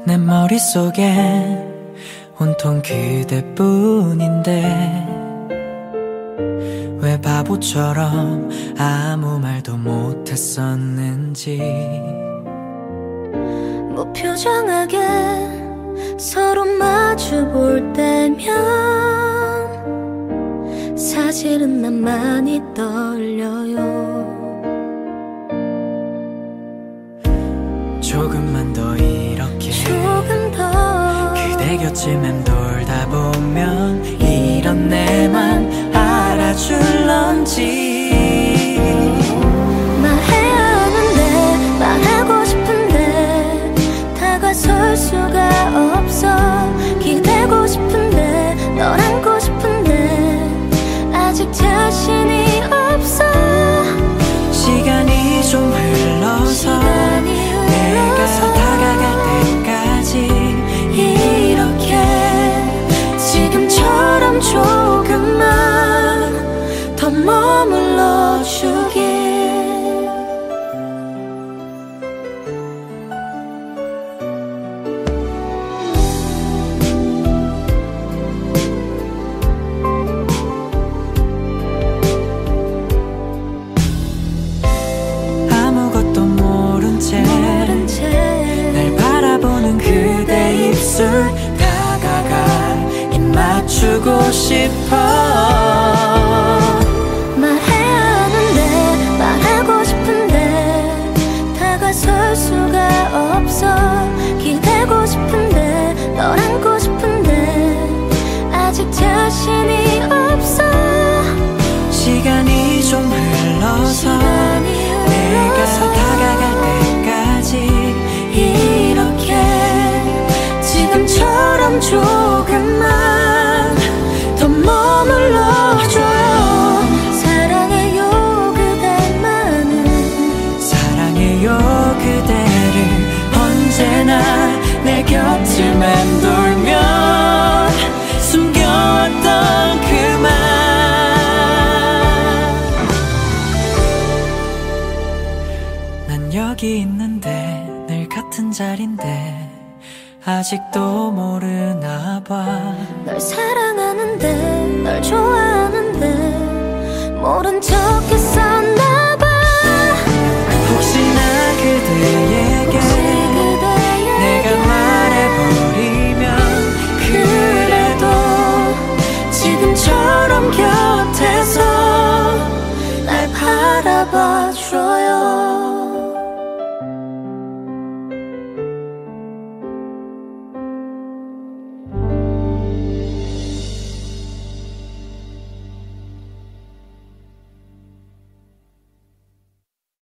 내 머릿속에 온통 그대뿐인데 왜 바보처럼 아무 말도 못했었는지. 무표정하게 서로 마주 볼 때면 사실은 난 많이 떨려요. 조금만 더 이렇게 조금 더 그대 곁을 맴돌다 보면 이런 내맘 알아줄런지. 말해야 하는데 말하고 싶은데 다가설 수가 없어. 기대고 싶은데 널 안고 싶은데 아직 자신이 없어. 시간이 좀 흘러서 내가 다가갈 때까지 이렇게 지금처럼 조금만 더 머물러 주길. 아무것도 모른 채 날 바라보는 그대 입술 다가가 입 맞추고 싶어. 말해야 하는데 말하고 싶은데 다가설 수가 없어. 기대고 싶은데 널 안고 싶은데 아직 자신이 없어. 시간이 좀 흘러서 내가 다가갈 때까지 이렇게 지금처럼 조금만 더 머물러줘요. 사랑해요 그대만은. 사랑해요 그대를 언제나 내 곁을 맴돌면 숨겨왔던 그 말. 난 여기 있는데 늘 같은 자리인데 아직도 모르나 봐. 널 사랑하는데 널 좋아하는데 모른 척 했었나 봐. 혹시나 그대에게 내가 말해버리면 그래도 지금처럼 곁에서 날 바라봐줘.